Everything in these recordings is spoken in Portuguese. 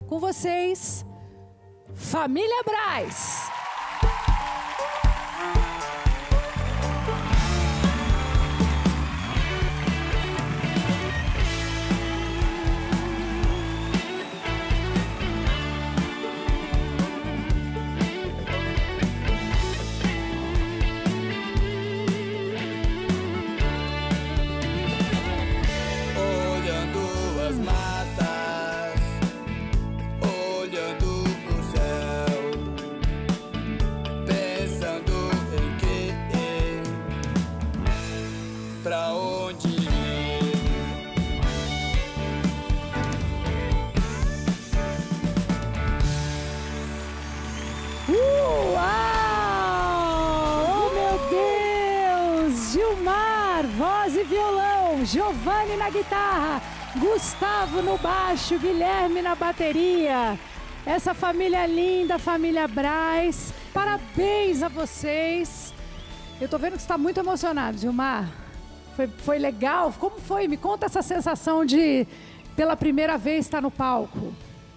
Com vocês, Família Braz. Giovanni na guitarra, Gustavo no baixo, Guilherme na bateria. Essa família linda, família Braz. Parabéns a vocês. Eu tô vendo que você está muito emocionado, Gilmar. Foi legal? Como foi? Me conta essa sensação de, pela primeira vez, estar no palco.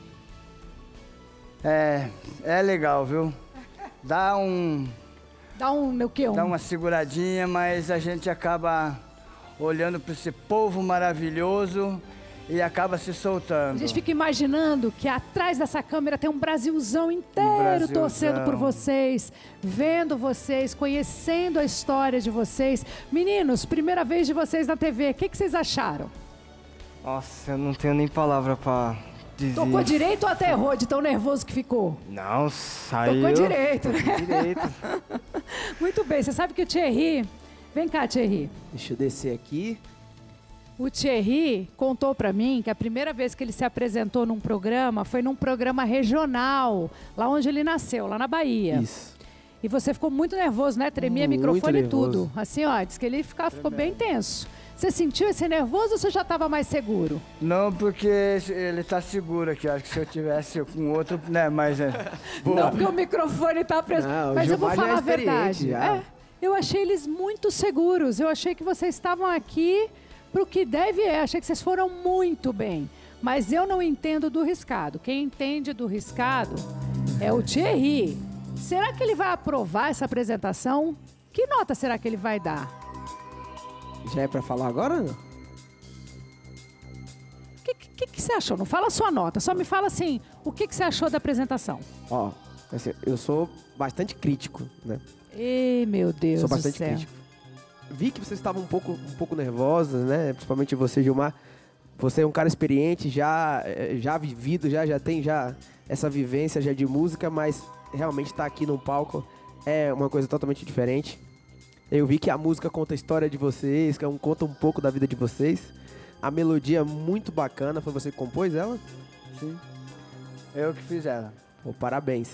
É legal, viu? Dá o quê? Dá uma seguradinha, mas a gente acaba olhando para esse povo maravilhoso e acaba se soltando. A gente fica imaginando que atrás dessa câmera tem um Brasilzão inteiro torcendo por vocês, vendo vocês, conhecendo a história de vocês. Meninos, primeira vez de vocês na TV, o que vocês acharam? Nossa, eu não tenho nem palavra pra dizer. Tocou direito ou até errou de tão nervoso que ficou? Não, saiu. Tocou direito, né? Direito. Muito bem, você sabe que o Thierry... Vem cá, Thierry. Deixa eu descer aqui. O Thierry contou pra mim que a primeira vez que ele se apresentou num programa foi num programa regional, lá onde ele nasceu, lá na Bahia. Isso. E você ficou muito nervoso, né? Tremia microfone e tudo. Assim, ó, diz que ele ficou bem tenso. Você sentiu esse nervoso ou você já estava mais seguro? Não, porque ele tá seguro aqui. Acho que se eu tivesse com outro, né, mas... Não, porque o microfone tá preso. Não, mas eu vou falar a verdade. Eu achei eles muito seguros. Eu achei que vocês estavam aqui pro que deve é. Achei que vocês foram muito bem. Mas eu não entendo do riscado. Quem entende do riscado é o Thierry. Será que ele vai aprovar essa apresentação? Que nota será que ele vai dar? Já é pra falar agora ou não? O que você achou? Não fala a sua nota, só me fala assim, o que você achou da apresentação? Ó, assim, eu sou bastante crítico, né? Ei, meu Deus Sou do bastante céu. crítico. Vi que vocês estavam um pouco nervosas, né? Principalmente você, Gilmar. Você é um cara experiente, já vivido, já tem essa vivência já de música, mas realmente estar aqui no palco é uma coisa totalmente diferente. Eu vi que a música conta a história de vocês, conta um pouco da vida de vocês. A melodia é muito bacana, foi você que compôs ela? Sim, eu que fiz ela. Pô, parabéns.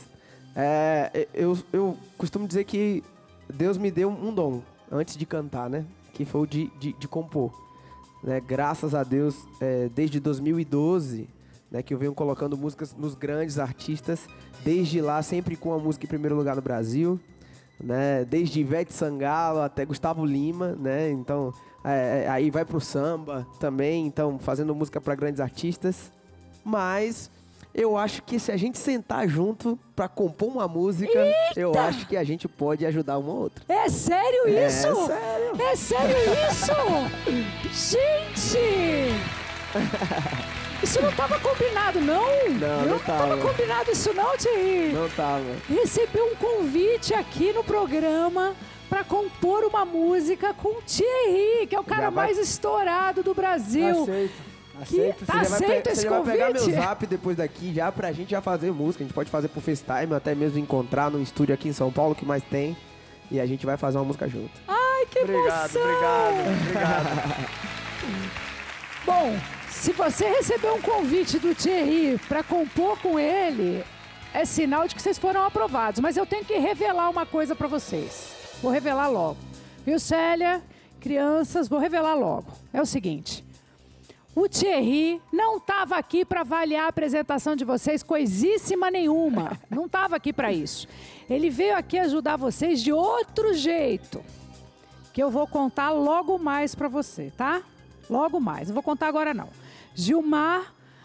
Eu costumo dizer que Deus me deu um dom antes de cantar, né? Que foi o de compor. Né? Graças a Deus, desde 2012, né, que eu venho colocando músicas nos grandes artistas, desde lá sempre com a música em primeiro lugar no Brasil, né? Desde Ivete Sangalo até Gustavo Lima, né? Então, aí vai pro samba também, então fazendo música para grandes artistas, mas eu acho que se a gente sentar junto pra compor uma música, eu acho que a gente pode ajudar uma ou outra. É sério isso? É sério. É sério isso? Gente! Isso não tava combinado, não? Não tava combinado isso não, Thierry? Não tava. Recebeu um convite aqui no programa pra compor uma música com o Thierry, que é o cara mais estourado do Brasil. Aceito. Tá aceito esse convite? Você vai pegar meu zap depois daqui já pra gente já fazer música. A gente pode fazer por FaceTime, até mesmo encontrar no estúdio aqui em São Paulo, que mais tem. E a gente vai fazer uma música junto. Ai, que emoção! Obrigado. Bom, se você recebeu um convite do Thierry pra compor com ele, é sinal de que vocês foram aprovados. Mas eu tenho que revelar uma coisa pra vocês. Vou revelar logo. Viu, Célia? Crianças, vou revelar logo. É o seguinte. O Thierry não estava aqui para avaliar a apresentação de vocês coisíssima nenhuma. Não estava aqui para isso. Ele veio aqui ajudar vocês de outro jeito, que eu vou contar logo mais para você, tá? Logo mais. Não vou contar agora, não. Gilmar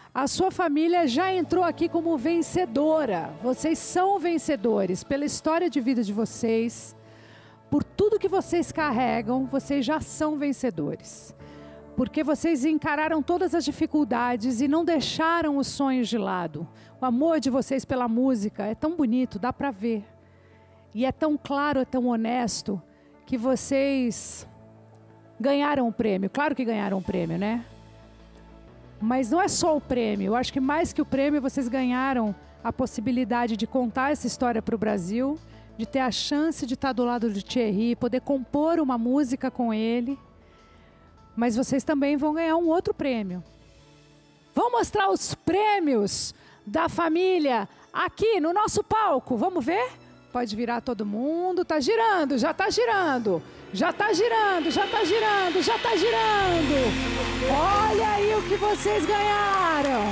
A sua família já entrou aqui como vencedora. Vocês são vencedores pela história de vida de vocês. Por tudo que vocês carregam, vocês já são vencedores. Porque vocês encararam todas as dificuldades e não deixaram os sonhos de lado. O amor de vocês pela música é tão bonito, dá para ver. E é tão claro, é tão honesto, que vocês ganharam o prêmio. Claro que ganharam o prêmio, né? Mas não é só o prêmio. Eu acho que mais que o prêmio, vocês ganharam a possibilidade de contar essa história para o Brasil, de ter a chance de estar do lado do Thierry, poder compor uma música com ele. Mas vocês também vão ganhar um outro prêmio. Vamos mostrar os prêmios da família aqui no nosso palco. Vamos ver? Pode virar todo mundo. Tá girando, já tá girando. Já tá girando, já tá girando, já tá girando. Olha aí o que vocês ganharam.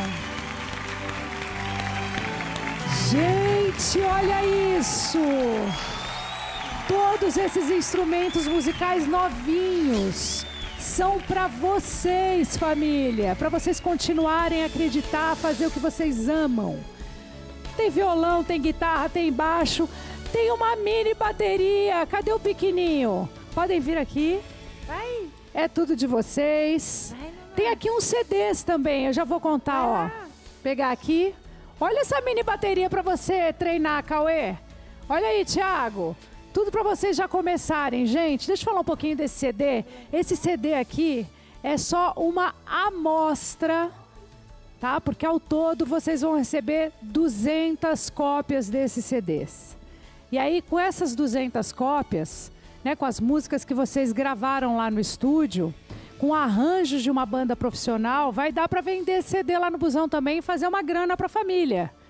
Gente, olha isso. Todos esses instrumentos musicais novinhos são para vocês, família. Para vocês continuarem a acreditar, fazer o que vocês amam. Tem violão, tem guitarra, tem baixo. Tem uma mini bateria. Cadê o pequenininho? Podem vir aqui. Vai. É tudo de vocês. Vai, tem aqui uns CDs também. Eu já vou contar, ó. Pegar aqui. Olha essa mini bateria para você treinar, Cauê. Olha aí, Thiago. Tudo para vocês já começarem, gente. Deixa eu falar um pouquinho desse CD. Esse CD aqui é só uma amostra, tá? Porque ao todo vocês vão receber 200 cópias desses CDs. E aí, com essas 200 cópias, né, com as músicas que vocês gravaram lá no estúdio, com arranjos de uma banda profissional, vai dar para vender CD lá no busão também e fazer uma grana para a família.